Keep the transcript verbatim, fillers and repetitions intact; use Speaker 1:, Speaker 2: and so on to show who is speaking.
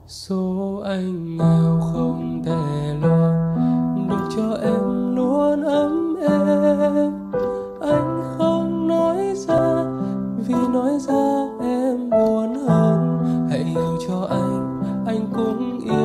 Speaker 1: Số anh nghèo không thể lo được cho em luôn ấm êm. Anh không nói ra vì nói ra em buồn hơn. Hãy hiểu cho anh, anh cũng yêu